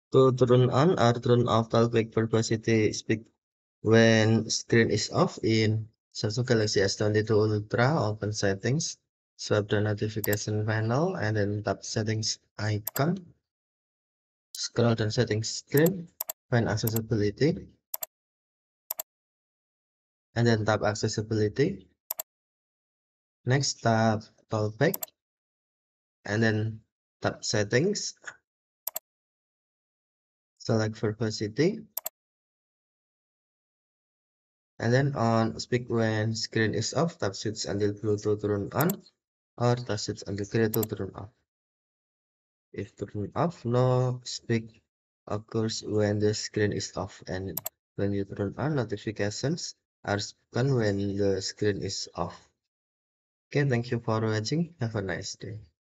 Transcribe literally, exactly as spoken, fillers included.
To turn on or turn off Talkback verbosity speak when screen is off in Samsung Galaxy S twenty-two Ultra, open settings, swipe the notification panel, and then tap settings icon. Scroll down settings screen, find accessibility, and then tap accessibility. Next, tap Talkback, and then tap settings, select verbosity, and then on speak when screen is off, tap switch until blue to turn on, or tap switch until gray to turn off. If turn off, no speak occurs when the screen is off, and when you turn on, notifications are spoken when the screen is off. Okay, thank you for watching. Have a nice day.